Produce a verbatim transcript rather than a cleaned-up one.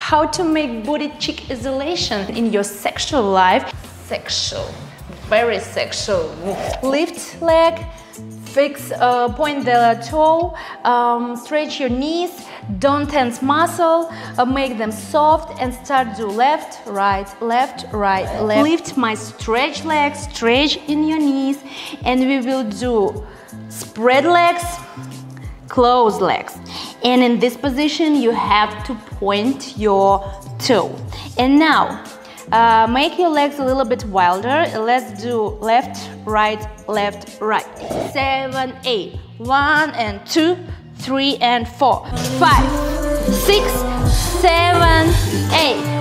how to make booty cheek isolation in your sexual life. Sexual, very sexual. Lift leg, fix, uh, point the toe, um, stretch your knees, don't tense muscle, uh, make them soft and start do left, right, left, right, left. Lift my stretch legs, stretch in your knees, and we will do spread legs, close legs. And in this position you have to point your toe. And now uh, make your legs a little bit wilder. Let's do left, right, left, right. Seven, eight. One and two, three and four. Five, six, seven, eight.